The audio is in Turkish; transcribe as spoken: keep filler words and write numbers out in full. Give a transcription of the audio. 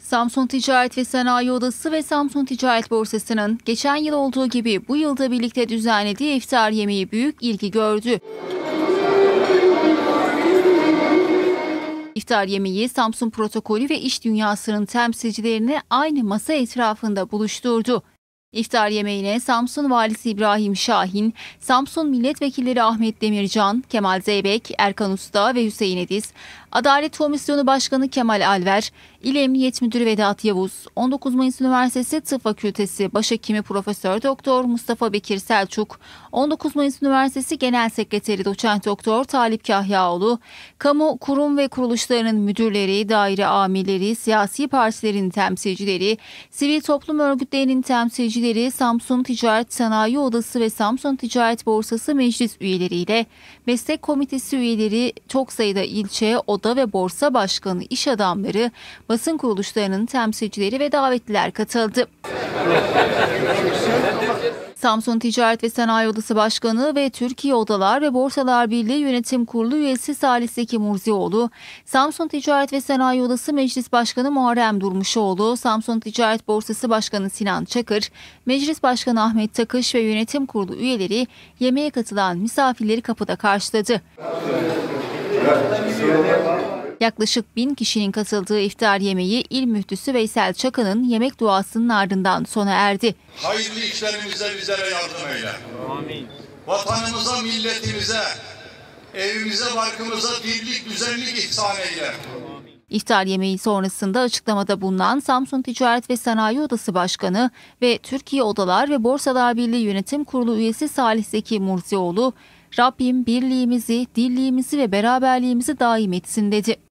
Samsun Ticaret ve Sanayi Odası ve Samsun Ticaret Borsası'nın geçen yıl olduğu gibi bu yılda birlikte düzenlediği iftar yemeği büyük ilgi gördü. İftar yemeği Samsun protokolü ve iş dünyasının temsilcilerini aynı masa etrafında buluşturdu. İftar yemeğine Samsun Valisi İbrahim Şahin, Samsun Milletvekilleri Ahmet Demircan, Kemal Zeybek, Erkan Usta ve Hüseyin Ediz, Adalet Komisyonu Başkanı Kemal Alver, İl Emniyet Müdürü Vedat Yavuz, on dokuz Mayıs Üniversitesi Tıp Fakültesi Başhekimi Profesör Doktor Mustafa Bekir Selçuk, on dokuz Mayıs Üniversitesi Genel Sekreteri Doçent Doktor Talip Kahyaoğlu, kamu kurum ve kuruluşlarının müdürleri, daire amirleri, siyasi partilerin temsilcileri, sivil toplum örgütlerinin temsilcileri, Samsun Ticaret Sanayi Odası ve Samsun Ticaret Borsası meclis üyeleriyle meslek komitesi üyeleri, çok sayıda ilçe, oda ve borsa başkanı, iş adamları, basın kuruluşlarının temsilcileri ve davetliler katıldı. Samsun Ticaret ve Sanayi Odası Başkanı ve Türkiye Odalar ve Borsalar Birliği Yönetim Kurulu üyesi Salih Zeki Murzioğlu, Samsun Ticaret ve Sanayi Odası Meclis Başkanı Muharrem Durmuşoğlu, Samsun Ticaret Borsası Başkanı Sinan Çakır, Meclis Başkanı Ahmet Takış ve Yönetim Kurulu üyeleri yemeğe katılan misafirleri kapıda karşıladı. Yaklaşık bin kişinin katıldığı iftar yemeği İl Müftüsü Veysel Çakı'nın yemek duasının ardından sona erdi. Hayırlı işlerimizde bizlere yardım eyle. Amin. Vatanımıza, milletimize, evimize, barkımıza dirlik, güzellik ihsan eyle. İftar yemeği sonrasında açıklamada bulunan Samsun Ticaret ve Sanayi Odası Başkanı ve Türkiye Odalar ve Borsalar Birliği Yönetim Kurulu üyesi Salih Zeki Murzioğlu, Rabbim birliğimizi, dirliğimizi ve beraberliğimizi daim etsin dedi.